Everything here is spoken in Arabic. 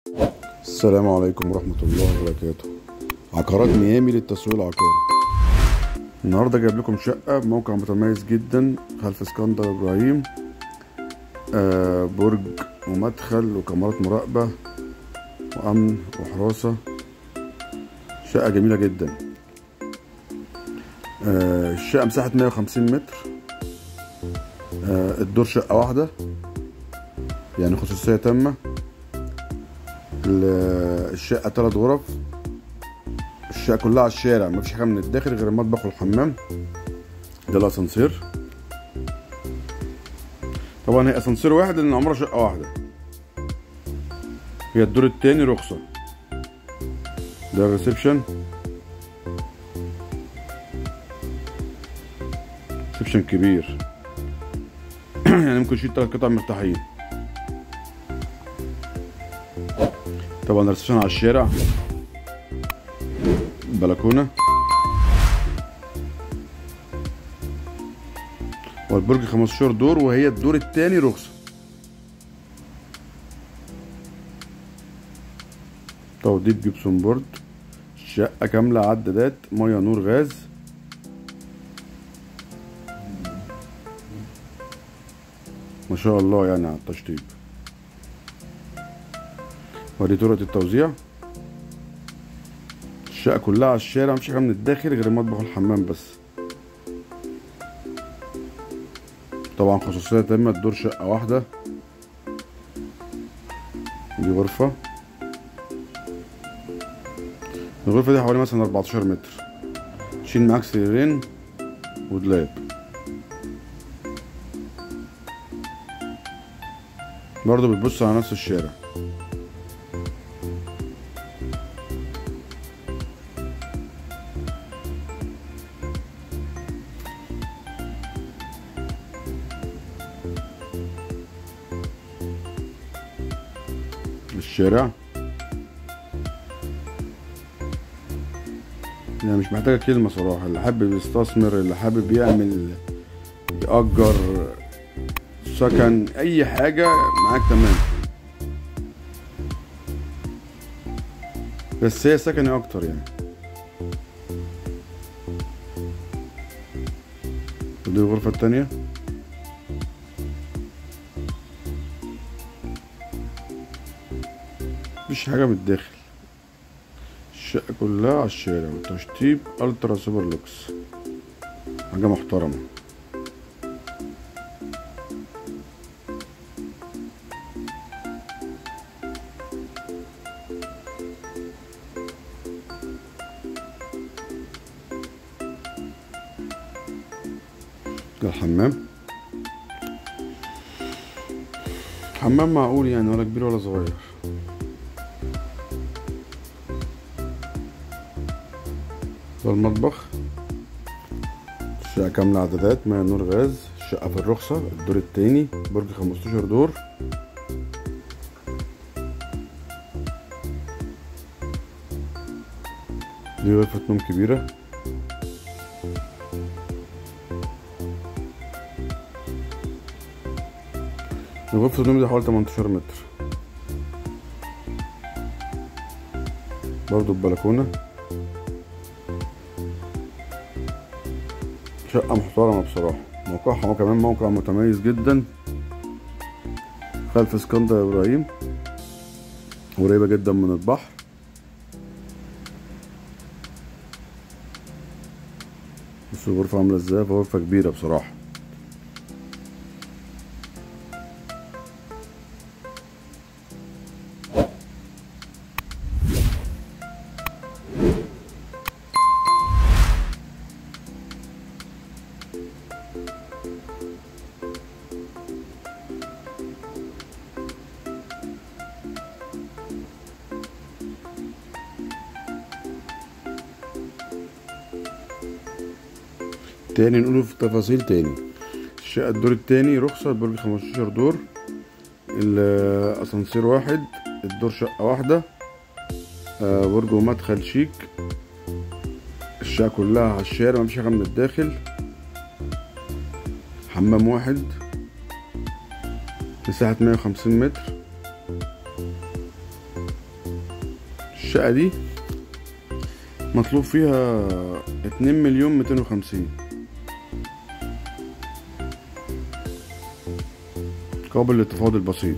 السلام عليكم ورحمة الله وبركاته. عقارات ميامي للتسويق العقاري. النهاردة جايب لكم شقة بموقع متميز جدا خلف اسكندر إبراهيم. برج ومدخل وكاميرات مراقبة وأمن وحراسة. شقة جميلة جدا. الشقة مساحة 150 متر. الدور شقة واحدة، يعني خصوصية تامة. الشقة 3 غرف. الشقة كلها على الشارع، مفيش حاجة من الداخل غير المطبخ والحمام. ده الأسانسير. طبعا هي أسانسير واحد لأن عمرها شقة واحدة. هي الدور التاني رخصة. ده الريسبشن. ريسبشن كبير يعني ممكن يشيل 3 قطع مرتاحين. طبعا الريسبشن على الشارع. بلكونة. والبرج 15 دور، وهي الدور التاني رخصة. توضيب جبسون بورد. شقة كاملة عدادات مية نور غاز. ما شاء الله يعني على التشطيب. ودي طرقة التوزيع. الشقة كلها على الشارع، مفيش حاجة من الداخل غير المطبخ والحمام بس. طبعا خصوصية تامة. الدور شقة واحدة. دي غرفة. الغرفة دي حوالي مثلا 14 متر. تشيل معاك سريرين ودولاب. برضه بتبص على نفس الشارع. الشارع يعني مش محتاجة كلمة صراحة. اللي حابب يستثمر، اللي حابب يعمل يأجر سكن، أي حاجة معاك تمام. بس هي سكني أكتر يعني. ودي الغرفة التانية. مفيش حاجة من الداخل. الشقة كلها على الشارع، والتشطيب الترا سوبر لوكس. حاجة محترمة. ده الحمام. حمام معقول يعني، ولا كبير ولا صغير. ده المطبخ. الشقة كاملة عدادات مية نور غاز. الشقة في الرخصة. الدور التاني. برج 15 دور. دي غرفة نوم كبيرة. غرفة النوم دي حوالي 18 متر. برضو البلكونة. شقة محترمة بصراحة. موقعها هو كمان موقع متميز جدا خلف اسكندر إبراهيم، قريبة جدا من البحر. بص الغرفة عاملة ازاي. غرفة كبيرة بصراحة. تاني نقوله في تفاصيل تاني. الشقة الدور التاني رخصة. برج 15 دور. الأسانسير واحد. الدور شقة واحدة. برج ومدخل شيك. الشقة كلها على الشارع، مفيش حاجة من الداخل. حمام واحد. مساحة 150 متر. الشقة دي مطلوب فيها 2,250,000 قابل للتفاوض البسيط.